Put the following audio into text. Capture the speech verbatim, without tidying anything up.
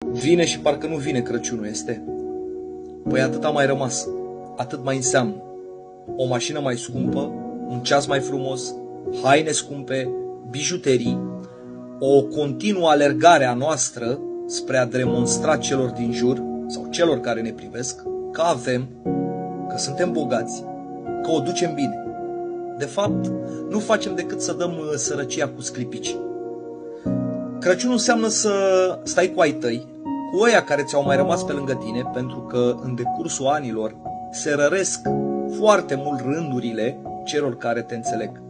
Vine și parcă nu vine Crăciunul, este. Păi atât a mai rămas, atât mai înseamnă. O mașină mai scumpă, un ceas mai frumos, haine scumpe, bijuterii, o continuă alergare a noastră spre a demonstra celor din jur sau celor care ne privesc că avem, că suntem bogați, că o ducem bine. De fapt, nu facem decât să dăm sărăcia cu sclipici. Crăciunul înseamnă să stai cu ai tăi, cu ăia care ți-au mai rămas pe lângă tine, pentru că în decursul anilor se răresc foarte mult rândurile celor care te înțeleg.